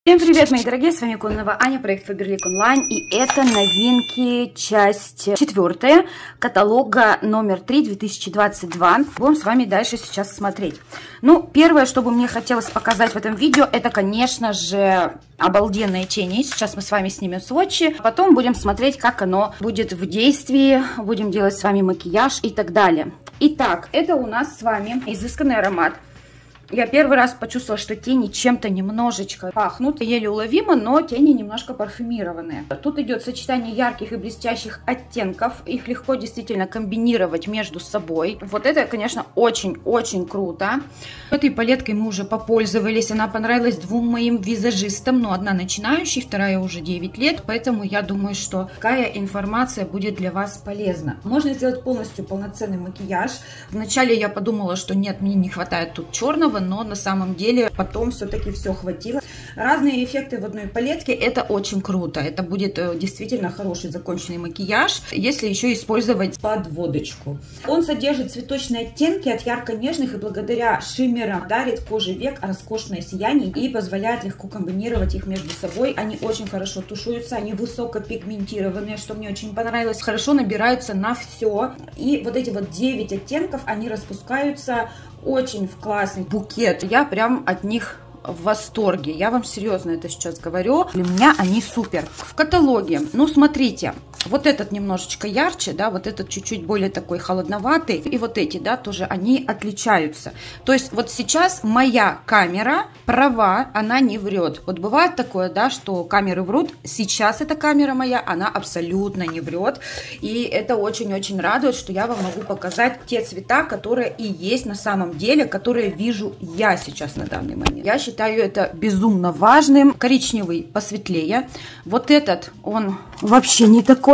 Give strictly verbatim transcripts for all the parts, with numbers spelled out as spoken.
Всем привет, мои дорогие, с вами Кононова Аня, проект Faberlic Online, и это новинки, часть четвертая каталога номер три две тысячи двадцать два. Будем с вами дальше сейчас смотреть. Ну, первое, что бы мне хотелось показать в этом видео, это, конечно же, обалденные тени. Сейчас мы с вами снимем сводчи, потом будем смотреть, как оно будет в действии, будем делать с вами макияж и так далее. Итак, это у нас с вами изысканный аромат. Я первый раз почувствовала, что тени чем-то немножечко пахнут, еле уловимо, но тени немножко парфюмированные. Тут идет сочетание ярких и блестящих оттенков, их легко действительно комбинировать между собой. Вот это, конечно, очень-очень круто. Этой палеткой мы уже попользовались, она понравилась двум моим визажистам, но одна начинающая, вторая уже девять лет, поэтому я думаю, что такая информация будет для вас полезна. Можно сделать полностью полноценный макияж. Вначале я подумала, что нет, мне не хватает тут черного, но на самом деле потом все-таки все хватило. Разные эффекты в одной палетке, это очень круто. Это будет действительно хороший законченный макияж, если еще использовать подводочку. Он содержит цветочные оттенки от ярко-нежных и благодаря шиммерам дарит коже век роскошное сияние и позволяет легко комбинировать их между собой. Они очень хорошо тушуются, они высокопигментированные, что мне очень понравилось. Хорошо набираются на все. И вот эти вот девять оттенков, они распускаются очень в классный букет. Я прям от них в восторге. Я вам серьезно это сейчас говорю. Для меня они супер. В каталоге, ну смотрите, вот этот немножечко ярче, да, вот этот чуть-чуть более такой холодноватый. И вот эти, да, тоже они отличаются. То есть вот сейчас моя камера права, она не врет. Вот бывает такое, да, что камеры врут. Сейчас эта камера моя, она абсолютно не врет. И это очень-очень радует, что я вам могу показать те цвета, которые и есть на самом деле, которые вижу я сейчас на данный момент. Я считаю это безумно важным. Коричневый посветлее. Вот этот, он вообще не такой.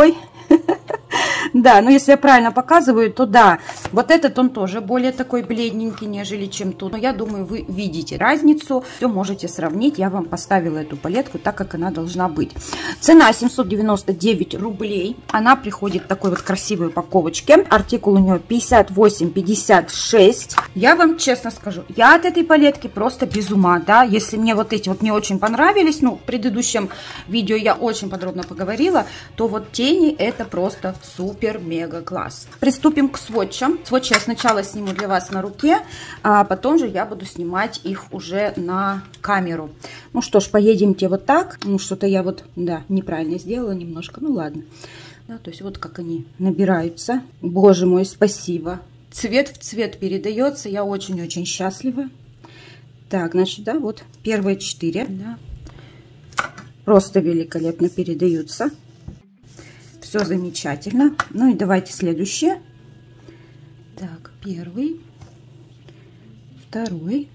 Да, но если я правильно показываю, то да, вот этот он тоже более такой бледненький, нежели чем тут. Но я думаю, вы видите разницу, все можете сравнить. Я вам поставила эту палетку так, как она должна быть. Цена семьсот девяносто девять рублей. Она приходит в такой вот красивой упаковочке. Артикул у нее пятьдесят восемь пятьдесят шесть. Я вам честно скажу, я от этой палетки просто без ума, да. Если мне вот эти вот не очень понравились, ну, в предыдущем видео я очень подробно поговорила, то вот тени это просто супер-мега класс. Приступим к сводчам. Сводчи я сначала сниму для вас на руке, а потом же я буду снимать их уже на камеру. Ну что ж, поедемте вот так. Ну что-то я вот, да, неправильно сделала немножко. Ну ладно. Да, то есть вот как они набираются. Боже мой, спасибо. Цвет в цвет передается. Я очень-очень счастлива. Так, значит, да, вот первые четыре. Да, просто великолепно передаются. Все замечательно. Ну и давайте следующее. Так, первый, второй,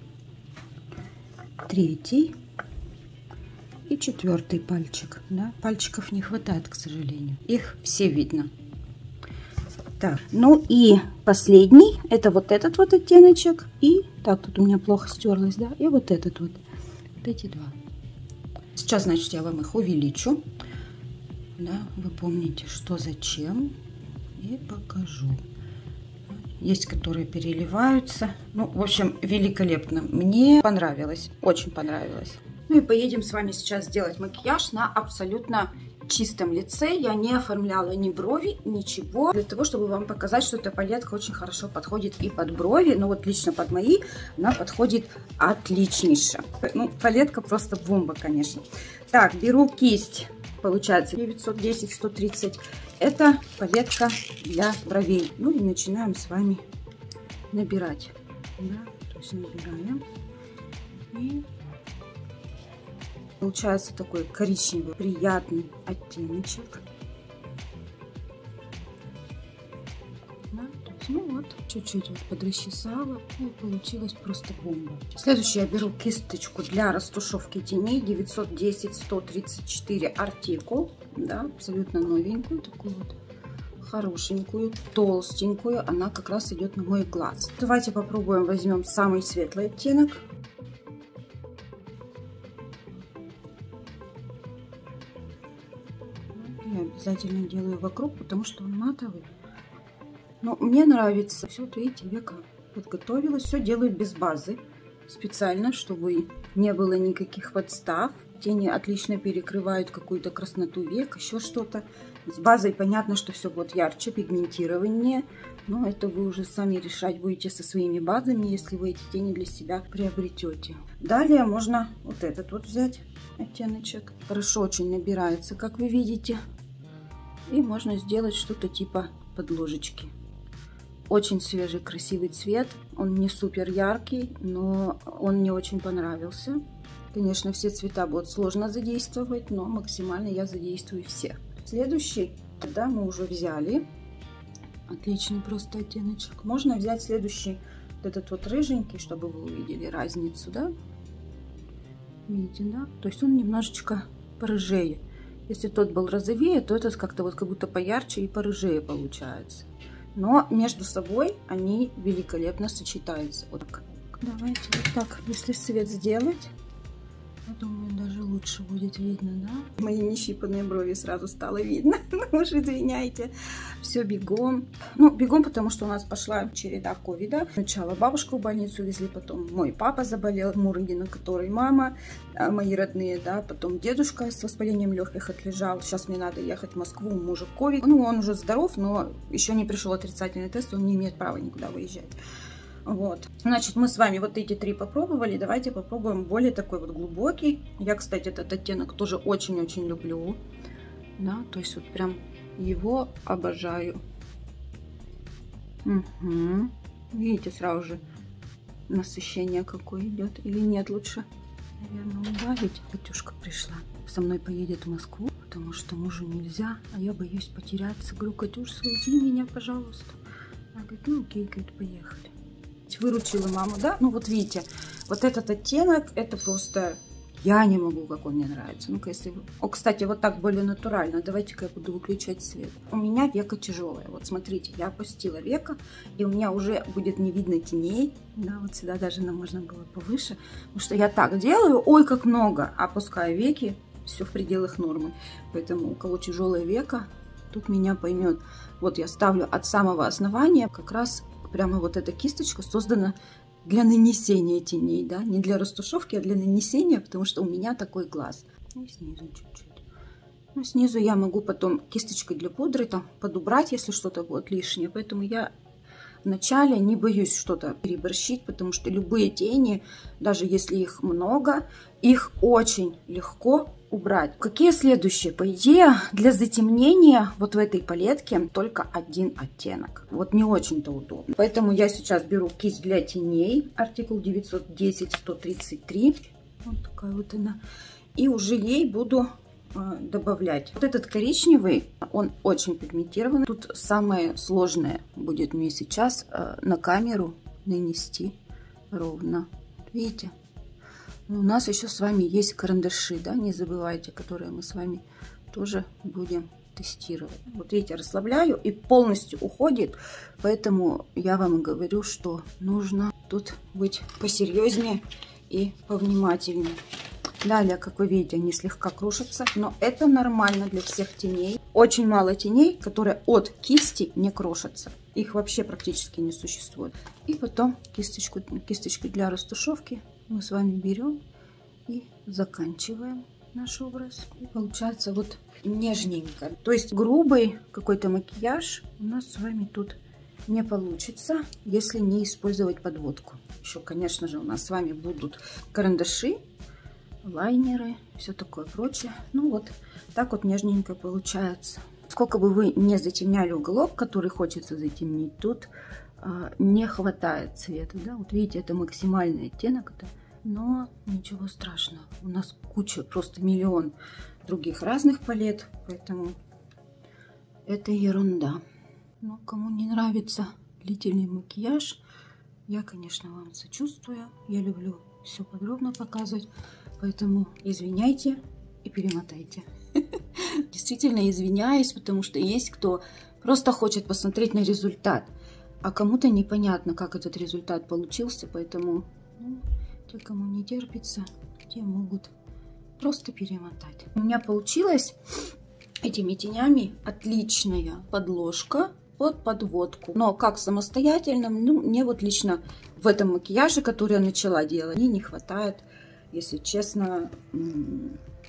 третий и четвертый пальчик. Да? Пальчиков не хватает, к сожалению. Их все видно. Так, ну и последний, это вот этот вот оттеночек. И, так, тут у меня плохо стерлось, да, и вот этот вот. Вот эти два. Сейчас, значит, я вам их увеличу. Да, вы помните, что зачем, и покажу. Есть, которые переливаются. Ну, в общем, великолепно. Мне понравилось, очень понравилось. Ну и поедем с вами сейчас делать макияж на абсолютно чистом лице. Я не оформляла ни брови, ничего. Для того, чтобы вам показать, что эта палетка очень хорошо подходит и под брови. Но вот лично под мои она подходит отличнейше. Ну, палетка просто бомба, конечно. Так, беру кисть. Получается девятьсот десять сто тридцать. Это палетка для бровей. Ну и начинаем с вами набирать. Да, то есть набираем. И получается такой коричневый приятный оттеночек. Да, то есть, ну вот, чуть-чуть вот подрасчесала, и получилось просто бомба. Следующее я беру кисточку для растушевки теней девятьсот десять сто тридцать четыре артикул, да, абсолютно новенькую, такую вот хорошенькую, толстенькую, она как раз идет на мой глаз. Давайте попробуем, возьмем самый светлый оттенок. Я обязательно делаю вокруг, потому что он матовый. Но мне нравится. Все, вот видите, века подготовилась. Все делаю без базы. Специально, чтобы не было никаких подстав. тени отлично перекрывают какую-то красноту век, еще что-то. С базой понятно, что все будет ярче, пигментированнее. Но это вы уже сами решать будете со своими базами, если вы эти тени для себя приобретете. Далее можно вот этот вот взять оттеночек. Хорошо очень набирается, как вы видите. И можно сделать что-то типа подложечки. Очень свежий, красивый цвет. Он не супер яркий, но он мне очень понравился. Конечно, все цвета будут сложно задействовать, но максимально я задействую все. Следующий, да, мы уже взяли. Отличный просто оттеночек. Можно взять следующий, вот этот вот рыженький, чтобы вы увидели разницу, да? Видите, да? То есть он немножечко порыжее. Если тот был розовее, то этот как-то вот как будто поярче и порыжее получается. Но между собой они великолепно сочетаются. Вот так. Давайте вот так, если свет сделать, я думаю, даже лучше будет видно, да? Мои нещипанные брови сразу стало видно. Ну уж извиняйте. Все бегом. Ну, бегом, потому что у нас пошла череда ковида. Сначала бабушку в больницу везли, потом мой папа заболел, Мурыгина, который мама, мои родные, да, потом дедушка с воспалением легких отлежал. Сейчас мне надо ехать в Москву, у мужа ковид. Ну, он уже здоров, но еще не пришел отрицательный тест, он не имеет права никуда выезжать. Вот, значит, мы с вами вот эти три попробовали. Давайте попробуем более такой вот глубокий. Я, кстати, этот оттенок тоже очень-очень люблю. Да, то есть вот прям его обожаю. Угу. Видите, сразу же насыщение какое идет. Или нет, лучше, наверное, убавить. Катюшка пришла. Со мной поедет в Москву, потому что мужу нельзя, а я боюсь потеряться. Говорю, Катюш, свези меня, пожалуйста. Она говорит, ну окей, говорит, поехали. Выручила маму, да? Ну вот видите, вот этот оттенок, это просто я не могу, как он мне нравится. Ну-ка, если вы... О, кстати, вот так более натурально. Давайте-ка я буду выключать свет. У меня века тяжелая. Вот смотрите, я опустила века, и у меня уже будет не видно теней. Да, вот сюда даже нам можно было повыше. Потому что я так делаю, ой, как много. Опускаю веки, все в пределах нормы. Поэтому у кого тяжелое веко, тут меня поймет. Вот я ставлю от самого основания как раз. Прямо вот эта кисточка создана для нанесения теней, да, не для растушевки, а для нанесения, потому что у меня такой глаз. И снизу чуть-чуть. Ну, снизу я могу потом кисточкой для пудры там подубрать, если что-то будет лишнее. Поэтому я вначале не боюсь что-то переборщить, потому что любые тени, даже если их много, их очень легко убрать. Какие следующие? По идее, для затемнения вот в этой палетке только один оттенок. Вот не очень-то удобно. Поэтому я сейчас беру кисть для теней. Артикул девятьсот десять сто тридцать три. Вот такая вот она. И уже ей буду э, добавлять. Вот этот коричневый, он очень пигментированный. Тут самое сложное будет мне сейчас э, на камеру нанести ровно. Видите? У нас еще с вами есть карандаши, да, не забывайте, которые мы с вами тоже будем тестировать. Вот видите, расслабляю и полностью уходит, поэтому я вам говорю, что нужно тут быть посерьезнее и повнимательнее. Далее, как вы видите, они слегка кружатся, но это нормально для всех теней. Очень мало теней, которые от кисти не крошатся. Их вообще практически не существует. И потом кисточку, кисточкой для растушевки мы с вами берем и заканчиваем наш образ. И получается вот нежненько. То есть грубый какой-то макияж у нас с вами тут не получится, если не использовать подводку. Еще, конечно же, у нас с вами будут карандаши, лайнеры, все такое прочее. Ну вот так вот нежненько получается. Сколько бы вы не затемняли уголок, который хочется затемнить, тут а, не хватает цвета. Да? Вот видите, это максимальный оттенок. -то. Но ничего страшного. У нас куча, просто миллион других разных палет. Поэтому это ерунда. Но кому не нравится длительный макияж, я, конечно, вам сочувствую. Я люблю все подробно показывать. Поэтому извиняйте и перемотайте. Действительно извиняюсь, потому что есть кто просто хочет посмотреть на результат. А кому-то непонятно, как этот результат получился. Поэтому ну, те, кому не терпится, те могут просто перемотать. У меня получилась этими тенями отличная подложка под подводку. Но как самостоятельно, ну, мне вот лично в этом макияже, который я начала делать, мне не хватает, если честно,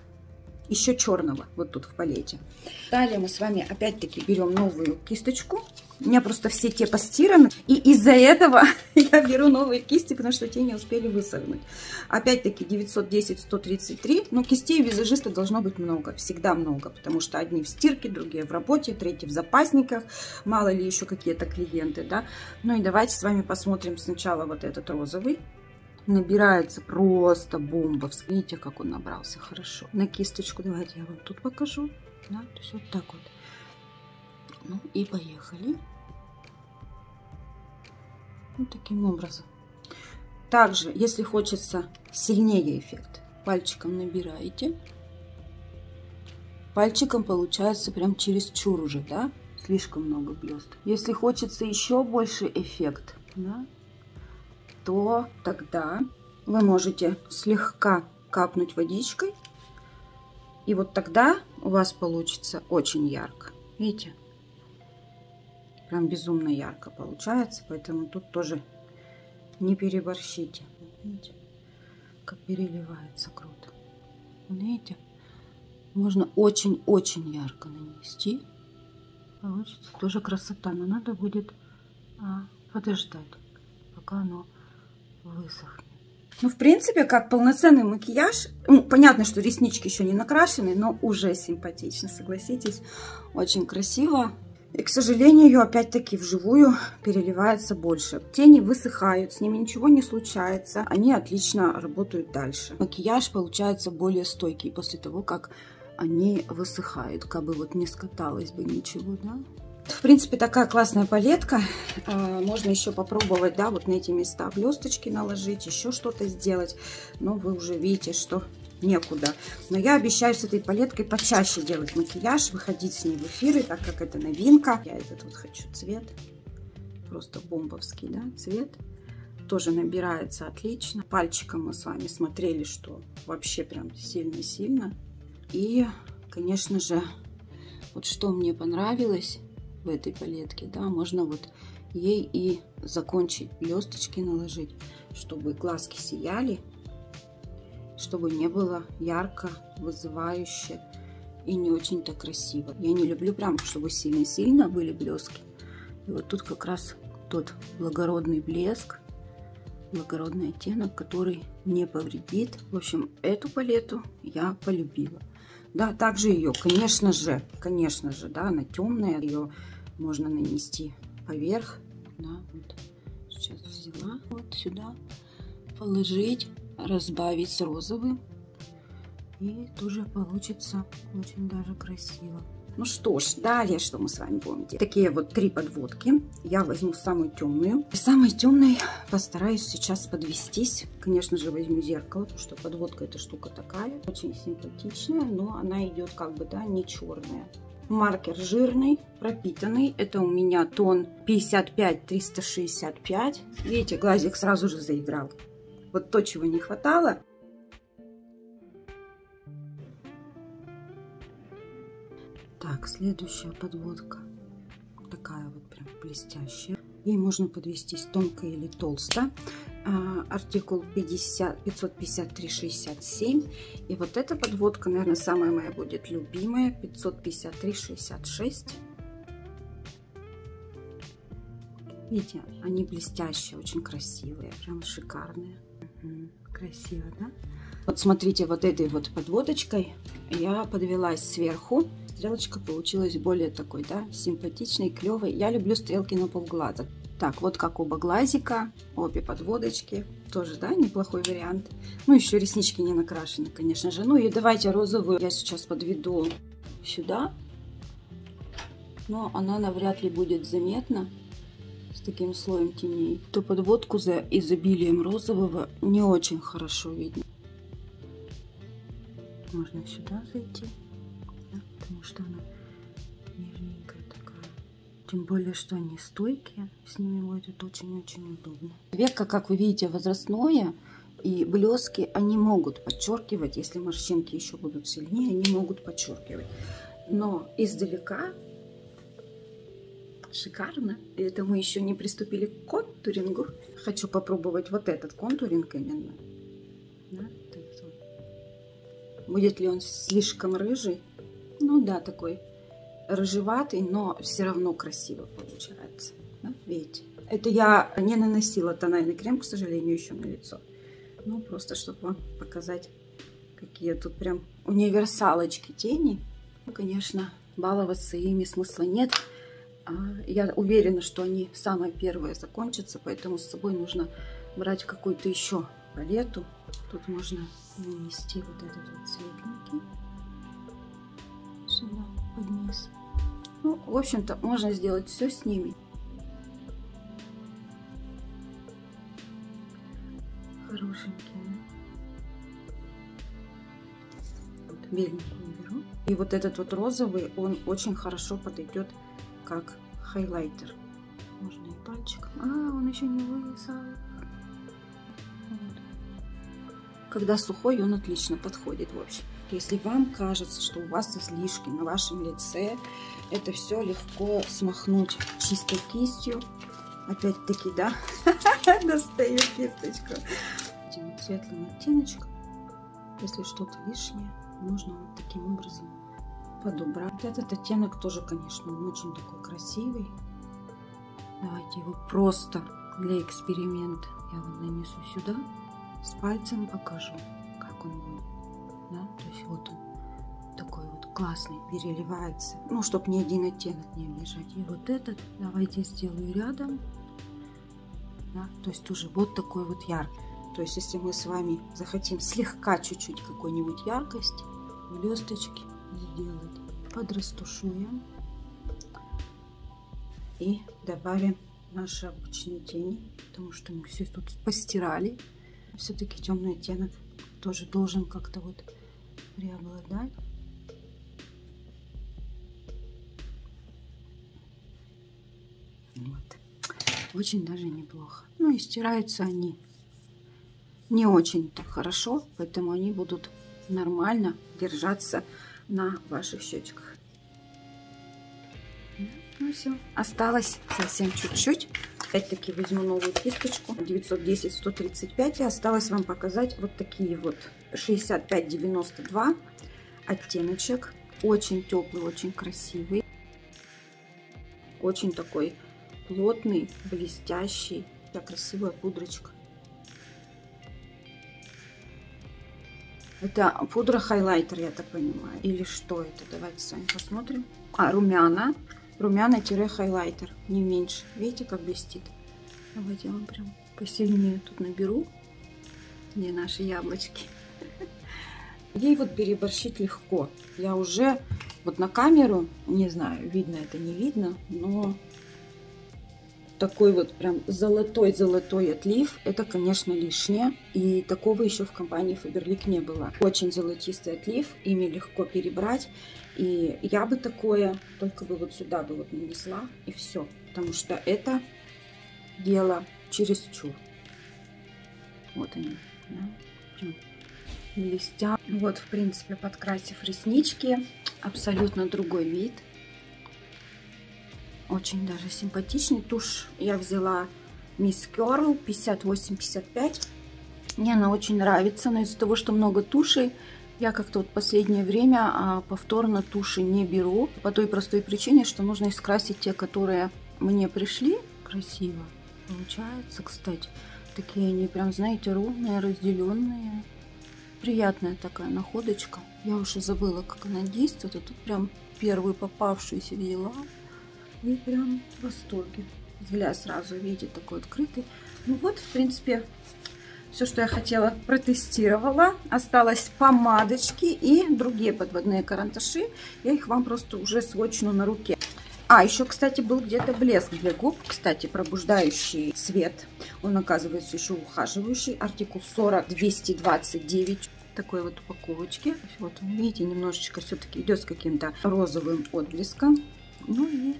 еще черного вот тут в палете. Далее мы с вами опять-таки берем новую кисточку. У меня просто все те постираны, и из-за этого я беру новые кисти, потому что те не успели высохнуть. Опять-таки девятьсот десять сто тридцать три, но кистей у визажиста должно быть много, всегда много, потому что одни в стирке, другие в работе, третьи в запасниках, мало ли еще какие-то клиенты, да. Ну и давайте с вами посмотрим сначала вот этот розовый. Набирается просто бомбовски. Видите, как он набрался хорошо. На кисточку давайте я вам тут покажу. Да, то есть вот так вот. Ну и поехали. Вот таким образом. Также, если хочется сильнее эффект, пальчиком набираете. Пальчиком получается прям чересчур уже, да? Слишком много блесток. Если хочется еще больше эффект, да, то тогда вы можете слегка капнуть водичкой. И вот тогда у вас получится очень ярко. Видите? Прям безумно ярко получается. Поэтому тут тоже не переборщите. Видите? Как переливается круто. Видите? Можно очень-очень ярко нанести. Получится тоже красота. Но надо будет а, подождать, пока оно высохнет. Ну, в принципе, как полноценный макияж. Ну, понятно, что реснички еще не накрашены, но уже симпатично, согласитесь. Очень красиво. И, к сожалению, опять-таки вживую переливается больше. Тени высыхают, с ними ничего не случается. Они отлично работают дальше. Макияж получается более стойкий после того, как они высыхают. Как бы вот не скаталось бы ничего, да? В принципе, такая классная палетка. Можно еще попробовать, да, вот на эти места блесточки наложить, еще что-то сделать. Но вы уже видите, что некуда. Но я обещаю с этой палеткой почаще делать макияж, выходить с ней в эфиры, так как это новинка. Я этот вот хочу цвет. Просто бомбовский, да, цвет. Тоже набирается отлично. Пальчиком мы с вами смотрели, что вообще прям сильно-сильно. И, конечно же, вот что мне понравилось в этой палетке, да, можно вот ей и закончить, блесточки наложить, чтобы глазки сияли, чтобы не было ярко, вызывающе и не очень-то красиво. Я не люблю прям, чтобы сильно-сильно были блески. И вот тут как раз тот благородный блеск, благородный оттенок, который не повредит. В общем, эту палету я полюбила. Да, также ее, конечно же, конечно же, да, она темная, ее можно нанести поверх, да, вот сейчас взяла, вот сюда положить, разбавить с розовым, и тоже получится очень даже красиво. Ну что ж, далее что мы с вами будем делать? Такие вот три подводки. Я возьму самую темную. И самой темной постараюсь сейчас подвестись. Конечно же, возьму зеркало, потому что подводка эта штука такая, очень симпатичная, но она идет как бы, да, не черная. Маркер жирный, пропитанный. Это у меня тон пятьдесят пять триста шестьдесят пять. Видите, глазик сразу же заиграл. Вот то, чего не хватало. Так, следующая подводка. Такая вот прям блестящая. Ей можно подвестись тонко или толсто. Артикул пятьдесят, пятьсот пятьдесят три шестьдесят семь. И вот эта подводка, наверное, самая моя будет любимая. пятьсот пятьдесят три шестьдесят шесть. Видите, они блестящие, очень красивые, прям шикарные. Угу, красиво, да? Вот смотрите, вот этой вот подводочкой я подвелась сверху. Стрелочка получилась более такой, да, симпатичной, клевой. Я люблю стрелки на полглаза. Так, вот как оба глазика, обе подводочки. Тоже, да, неплохой вариант. Ну, еще реснички не накрашены, конечно же. Ну и давайте розовую я сейчас подведу сюда. Но она навряд ли будет заметна с таким слоем теней. То подводку за изобилием розового не очень хорошо видно. Можно сюда зайти, да, потому что она нежненькая такая. Тем более, что они стойкие, с ними будет очень-очень удобно. Веко, как вы видите, возрастное, и блески они могут подчеркивать, если морщинки еще будут сильнее, они могут подчеркивать. Но издалека шикарно. И это мы еще не приступили к контурингу. Хочу попробовать вот этот контуринг именно. Да? Будет ли он слишком рыжий? Ну да, такой рыжеватый, но все равно красиво получается. Да? Видите? Это я не наносила тональный крем, к сожалению, еще на лицо. Ну, просто чтобы вам показать, какие тут прям универсалочки тени. Ну, конечно, баловаться ими смысла нет. Я уверена, что они самые первые закончатся, поэтому с собой нужно брать какую-то еще палету. Тут можно нанести вот этот вот светленький сюда, под низ. Ну, в общем-то, можно сделать все с ними. Хорошенькие. Вот беленькую беру. И вот этот вот розовый, он очень хорошо подойдет как хайлайтер. Можно и пальчиком. А, он еще не высох. Вот. Когда сухой, он отлично подходит, в общем. Если вам кажется, что у вас излишки на вашем лице, это все легко смахнуть чистой кистью. Опять-таки, да, достаю кисточку. Этим вот светлым оттеночком, если что-то лишнее, нужно вот таким образом подобрать. Вот этот оттенок тоже, конечно, он очень такой красивый. Давайте его просто для эксперимента я вот нанесу сюда, с пальцем покажу, как он будет. Да? То есть вот он такой вот классный, переливается, ну, чтобы ни один оттенок не обижать. И вот этот давайте сделаю рядом, да? То есть тоже вот такой вот яркий. То есть если мы с вами захотим слегка чуть-чуть какой-нибудь яркости, блесточки сделать, подрастушуем и добавим наши обычные тени, потому что мы все тут постирали. Все-таки темный оттенок тоже должен как-то вот преобладать. Вот. Очень даже неплохо. Ну и стираются они не очень-то хорошо, поэтому они будут нормально держаться на ваших щечках. Ну все, осталось совсем чуть-чуть. Опять-таки возьму новую кисточку девятьсот десять сто тридцать пять, и осталось вам показать вот такие вот шестьдесят пять девяносто два оттеночек. Очень теплый, очень красивый, очень такой плотный, блестящий. Такая красивая пудрочка. Это пудра хайлайтер, я так понимаю. Или что это? Давайте с вами посмотрим. А, румяна. Румяна-хайлайтер. Не меньше. Видите, как блестит? Давайте я вам прям посильнее тут наберу. Где наши яблочки? Ей вот переборщить легко. Я уже вот на камеру, не знаю, видно это, не видно, но такой вот прям золотой-золотой отлив, это, конечно, лишнее. И такого еще в компании Faberlic не было. Очень золотистый отлив, ими легко перебрать. И я бы такое только бы вот сюда бы вот нанесла, и все. Потому что это дело чересчур. Вот они, да? Прям блестят. Вот, в принципе, подкрасив реснички, абсолютно другой вид. Очень даже симпатичный. Тушь я взяла Miss Curl пятьдесят восемь пятьдесят пять. Мне она очень нравится, но из-за того, что много тушей, я как-то вот в последнее время а, повторно туши не беру. По той простой причине, что нужно искрасить те, которые мне пришли. Красиво получается, кстати. Такие они прям, знаете, ровные, разделенные. Приятная такая находочка. Я уже забыла, как она действует. А тут прям первую попавшуюся взяла. И прям в восторге. Взгляд сразу, видите, такой открытый. Ну вот, в принципе, все, что я хотела, протестировала. Осталось помадочки и другие подводные карандаши. Я их вам просто уже сводчну на руке. А, еще, кстати, был где-то блеск для губ. Кстати, пробуждающий цвет. Он, оказывается, еще ухаживающий. Артикул сорок двести двадцать девять. Такой вот упаковочки. Вот, видите, немножечко все-таки идет с каким-то розовым отблеском. Ну и...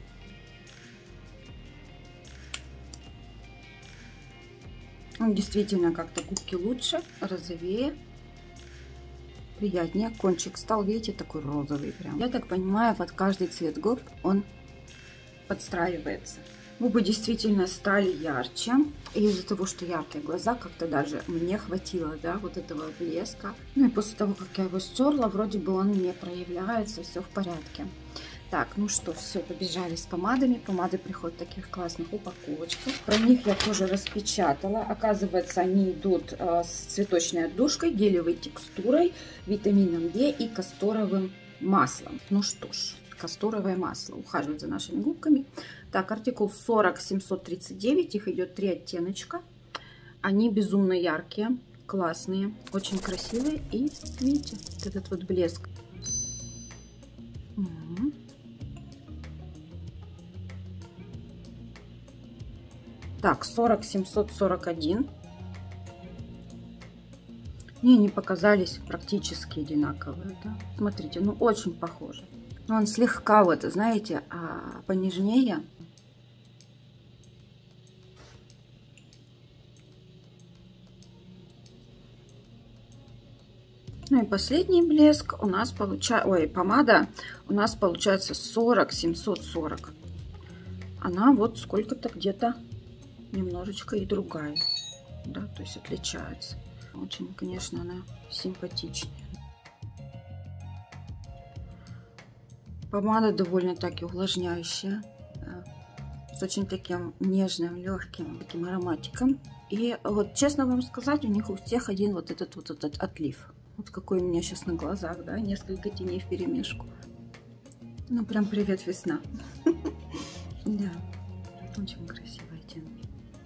Он действительно как-то губки лучше, розовее, приятнее. Кончик стал, видите, такой розовый прям. Я так понимаю, под каждый цвет губ он подстраивается. Губы действительно стали ярче. И из-за того, что яркие глаза, как-то даже мне хватило, да, вот этого блеска. Ну и после того, как я его стерла, вроде бы он не проявляется, все в порядке. Так, ну что, все, побежали с помадами. Помады приходят в таких классных упаковочках. Про них я тоже распечатала. Оказывается, они идут э, с цветочной отдушкой, гелевой текстурой, витамином Д и касторовым маслом. Ну что ж, касторовое масло ухаживает за нашими губками. Так, артикул сорок семьсот тридцать девять, их идет три оттеночка. Они безумно яркие, классные, очень красивые. И видите, вот этот вот блеск. Угу. Так, сорок семьсот сорок один. Мне не показались практически одинаковые, да? Смотрите, ну очень похожи. Но он слегка вот, знаете, понежнее. Ну и последний блеск у нас получается, ой, помада у нас получается сорок семьсот сорок. Она вот сколько-то где-то немножечко и другая, да, то есть отличается. Очень, конечно, она симпатичнее. Помада довольно-таки увлажняющая, да, с очень таким нежным, легким таким ароматиком. И вот, честно вам сказать, у них у всех один вот этот вот этот отлив. Вот какой у меня сейчас на глазах, да, несколько теней вперемешку. Ну, прям привет, весна. Да, очень красивые оттенки.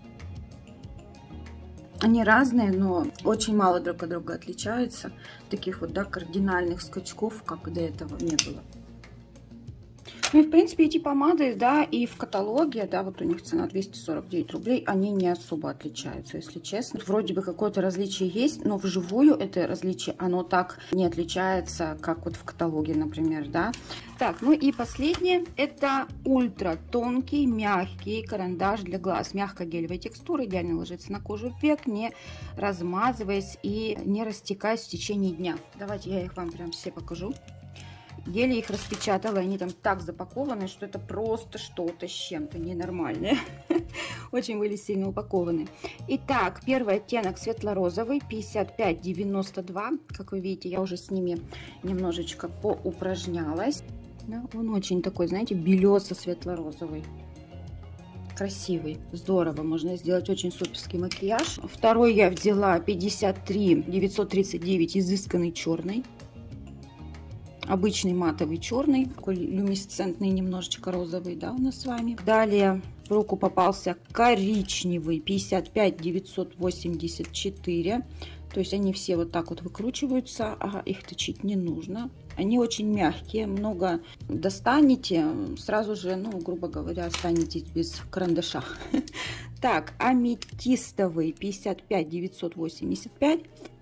Они разные, но очень мало друг от друга отличаются. Таких вот, да, кардинальных скачков, как до этого, не было. Ну и в принципе эти помады, да, и в каталоге, да, вот у них цена двести сорок девять рублей, они не особо отличаются, если честно. Вроде бы какое-то различие есть, но вживую это различие, оно так не отличается, как вот в каталоге, например, да. Так, ну и последнее, это ультра тонкий, мягкий карандаш для глаз. Мягко-гелевой текстуры, идеально ложится на кожу век, не размазываясь и не растекаясь в течение дня. Давайте я их вам прям все покажу. Еле их распечатала, они там так запакованы, что это просто что-то с чем-то ненормальное. Очень были сильно упакованы. Итак, первый оттенок светло-розовый, пятьдесят пять девяносто два. Как вы видите, я уже с ними немножечко поупражнялась. Да, он очень такой, знаете, белесо-светло-розовый. Красивый, здорово, можно сделать очень суперский макияж. Второй я взяла пятьдесят три девятьсот тридцать девять, изысканный черный. Обычный матовый черный, такой люминесцентный, немножечко розовый, да, у нас с вами. Далее в руку попался коричневый, пятьдесят пять девятьсот восемьдесят четыре. То есть они все вот так вот выкручиваются, а их точить не нужно. Они очень мягкие, много достанете, сразу же, ну, грубо говоря, останетесь без карандаша. Так, аметистовый, пятьдесят пять девятьсот восемьдесят пять.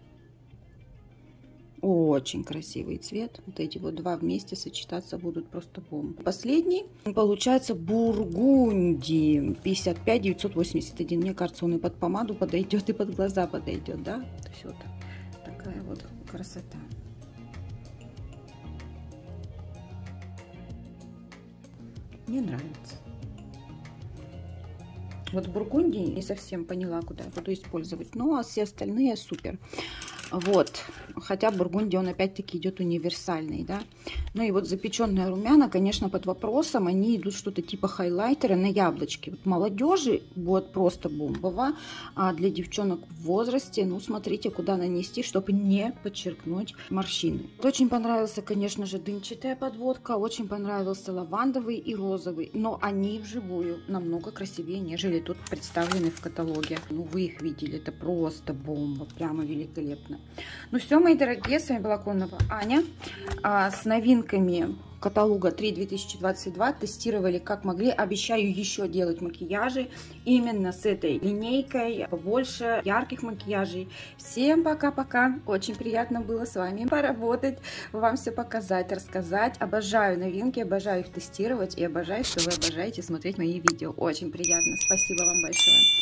Очень красивый цвет. Вот эти вот два вместе сочетаться будут просто бомба. Последний получается бургунди, пятьдесят пять девятьсот восемьдесят один. Мне кажется, он и под помаду подойдет, и под глаза подойдет, да? То есть вот такая вот красота. Мне нравится. Вот бургунди не совсем поняла, куда я буду использовать. Ну, а все остальные супер. Вот, хотя бургунди, он опять-таки идет универсальный, да. Ну и вот запеченные румяна, конечно, под вопросом, они идут что-то типа хайлайтера на яблочке. Вот молодежи будет просто бомбово, а для девчонок в возрасте, ну, смотрите, куда нанести, чтобы не подчеркнуть морщины. Очень понравился, конечно же, дымчатая подводка, очень понравился лавандовый и розовый, но они вживую намного красивее, нежели тут представлены в каталоге. Ну, вы их видели, это просто бомба, прямо великолепно. Ну все, мои дорогие, с вами была Конова Аня. А, с новинками каталога три две тысячи двадцать два тестировали как могли. Обещаю еще делать макияжи именно с этой линейкой, побольше ярких макияжей. Всем пока-пока. Очень приятно было с вами поработать, вам все показать, рассказать. Обожаю новинки, обожаю их тестировать и обожаю, что вы обожаете смотреть мои видео. Очень приятно. Спасибо вам большое.